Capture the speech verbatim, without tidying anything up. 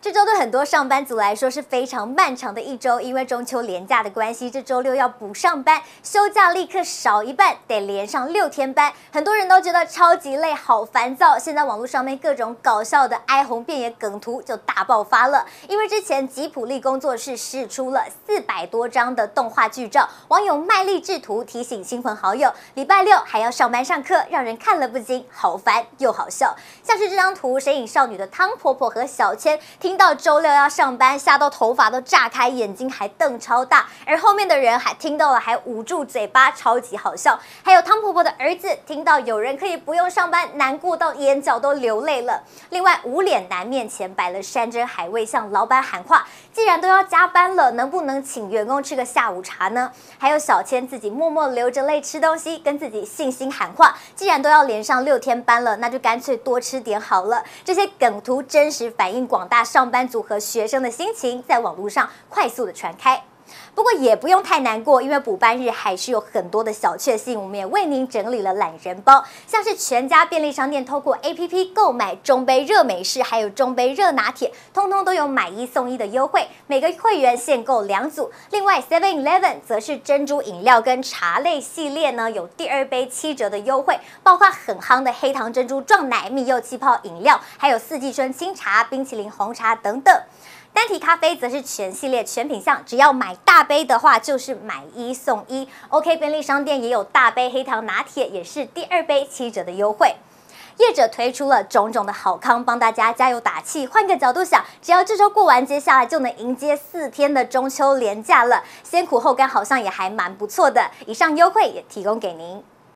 这周对很多上班族来说是非常漫长的一周，因为中秋连假的关系，这周六要补上班，休假立刻少一半，得连上六天班。很多人都觉得超级累，好烦躁。现在网络上面各种搞笑的哀鸿遍野梗图就大爆发了，因为之前吉普力工作室释出了四百多张的动画剧照，网友卖力制图提醒亲朋好友，礼拜六还要上班上课，让人看了不禁好烦又好笑。像是这张图，神隐少女的汤婆婆和小千听到周六要上班，吓到头发都炸开，眼睛还瞪超大，而后面的人还听到了，还捂住嘴巴，超级好笑。还有汤婆婆的儿子听到有人可以不用上班，难过到眼角都流泪了。另外，无脸男面前摆了山珍海味，向老板喊话：既然都要加班了，能不能请员工吃个下午茶呢？还有小千自己默默流着泪吃东西，跟自己信心喊话：既然都要连上六天班了，那就干脆多吃点好了。这些梗图真实反映广大上班族和学生的心情，在网络上快速的传开。不过也不用太难过，因为补班日还是有很多的小确幸，我们也为您整理了懒人包，像是全家便利商店透过 A P P 购买中杯热美式还有中杯热拿铁，通通都有买一送一的优惠，每个会员限购两组。另外 seven eleven 则是珍珠饮料跟茶类系列呢，有第二杯七折的优惠，包括很夯的黑糖珍珠撞奶、蜜柚气泡饮料，还有四季春清茶、冰淇淋红茶等等。单体咖啡则是全系列全品项，只要买大杯的话就是买一送一。OK 便利商店也有大杯黑糖拿铁，也是第二杯七折的优惠。业者推出了种种的好康，帮大家加油打气。换个角度想，只要这周过完，接下来就能迎接四天的中秋连假了。先苦后甘，好像也还蛮不错的。以上优惠也提供给您。